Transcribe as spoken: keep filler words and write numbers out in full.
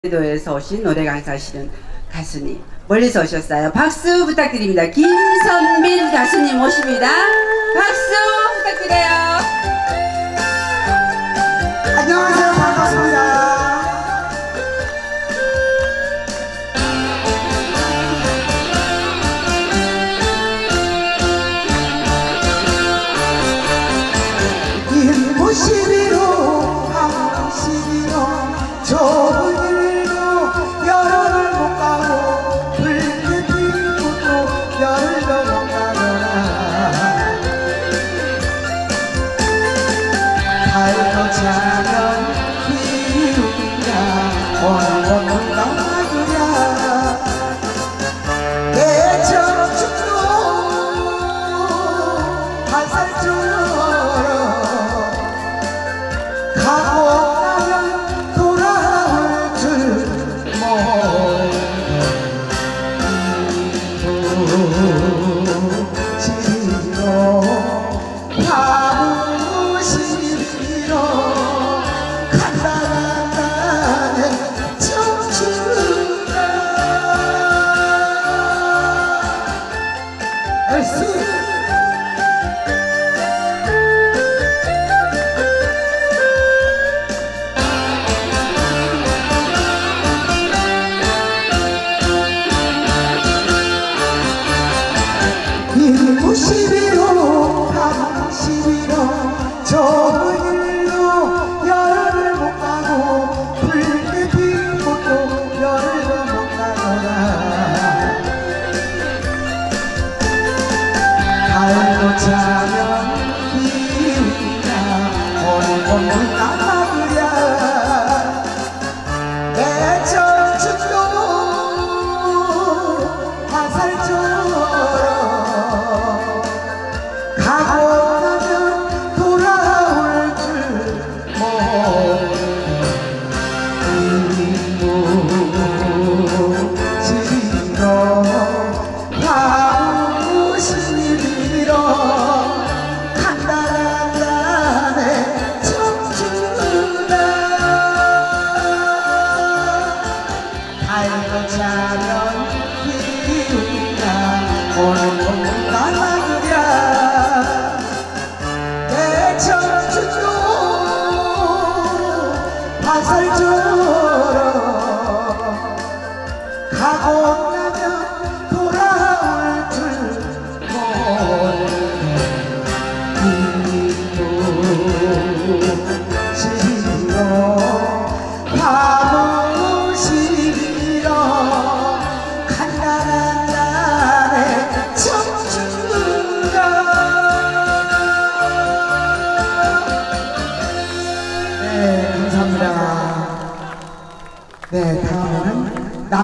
도에서 오신 노래 강사하시는 가수님 멀리서 오셨어요. 박수 부탁드립니다. 김선민 가수님 모십니다. 박수 부탁드려요. 안녕하세요. 반갑습니다. 일무십이로 방십이로 좁은 일도 열흘을 못 가고 붉게 피고도 열흘도 못 가거나 달도 자면 비운다 오늘도 못 가구려 내 청춘도 한살처럼 가고 나면 돌아올 줄 모르시리로 바보시리로 간다 간다 내 청춘아 얼쑤 일무십이로 방십이로 좁은 일로 열흘을 못 가고 붉게 핀 꽃도 열흘도 못 가거나 달도 자면 비운다 오늘도 못 가구려 내 청춘도 화살처럼 가고 나면 돌아올 줄 모르시리로 바보시리로 간다 간다 내 청춘아 달도 자면 비운다 오늘도 못 가구려 내 청춘도 화살처럼 가고 나면 돌아올 줄 모르시리로 바보시리로 간다 간다 내 청춘아 네, 감사합니다. 네, 다음은